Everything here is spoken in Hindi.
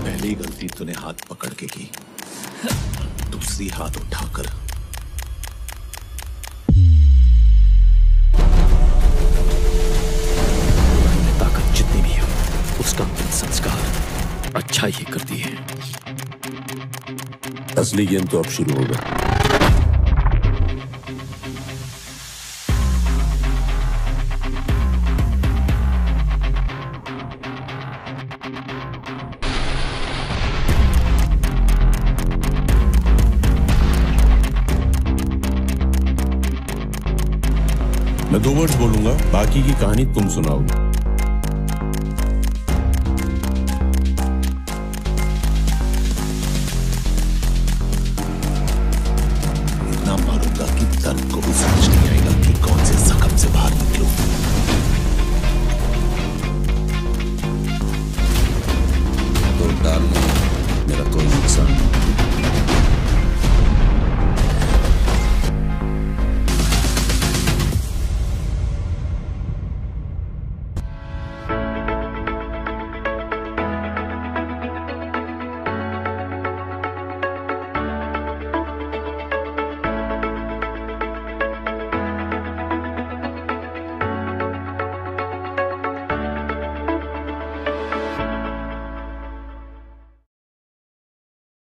पहली गलती तूने हाथ पकड़ के की, दूसरी हाथ उठाकर। में ताकत जितनी भी हो, उसका संस्कार अच्छा ही करती है। असली गेम तो अब शुरू होगा। मैं 2 वर्ड्स बोलूंगा, बाकी की कहानी तुम सुनाओगे।